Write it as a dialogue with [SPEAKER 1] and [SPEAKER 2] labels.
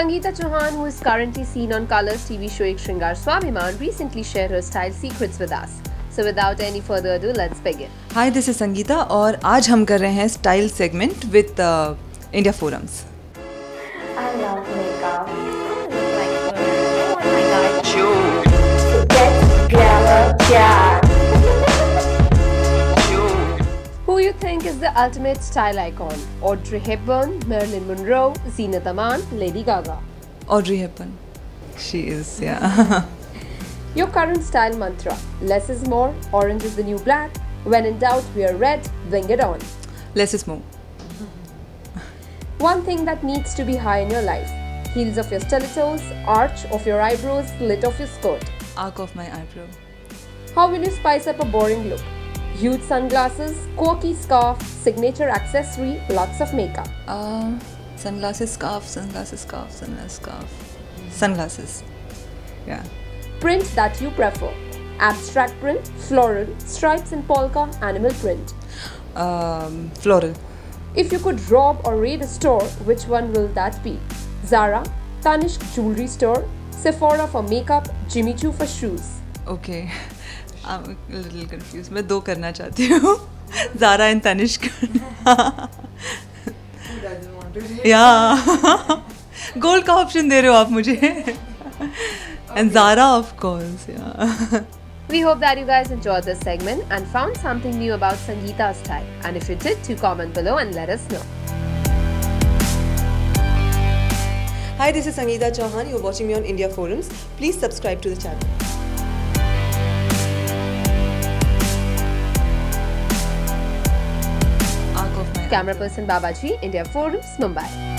[SPEAKER 1] Sangeita Chauhan, who is currently seen on Colors TV show Ek Shringaar Swabhimaan, recently shared her style secrets with us. So without any further ado, let's begin.
[SPEAKER 2] Hi, this is Sangeeta और आज हम कर रहे हैं style segment with India forums.
[SPEAKER 3] I love makeup. Oh my god. So let's grab a jar.
[SPEAKER 1] Who you think is the ultimate style icon? Audrey Hepburn, Marilyn Monroe, Zeenat Aman, Lady Gaga.
[SPEAKER 2] Audrey Hepburn. She is, yeah.
[SPEAKER 1] Your current style mantra: less is more, orange is the new black. When in doubt, wear red, bring it on.
[SPEAKER 2] Less is more.
[SPEAKER 1] One thing that needs to be high in your life: heels of your stilettos, arch of your eyebrows, slit of your skirt.
[SPEAKER 2] Arc of my eyebrow.
[SPEAKER 1] How will you spice up a boring look? Huge sunglasses, quirky scarf, signature accessory, lots of makeup.
[SPEAKER 2] Sunglasses, scarf, sunglasses, scarf, sunglasses, scarf. Sunglasses. Yeah.
[SPEAKER 1] Print that you prefer: abstract print, floral, stripes and polka, animal print.
[SPEAKER 2] Floral.
[SPEAKER 1] If you could rob or raid a store, which one will that be? Zara, Tanishq jewelry store, Sephora for makeup, Jimmy Choo for shoes.
[SPEAKER 2] Okay. I'm a little confused. मैं दो करना चाहती हूँ. Zara and Tanishq. Yeah. Gold का option दे रहे हो आप मुझे. And Zara, of course, yeah.
[SPEAKER 1] We hope that you guys enjoyed this segment and found something new about Sangeeta's style. And if you did, do comment below and let us know.
[SPEAKER 2] Hi, this is Sangeita Chauhan. You're watching me on India Forums. Please subscribe to the channel.
[SPEAKER 1] Camera person Babaji, India Forums, Mumbai.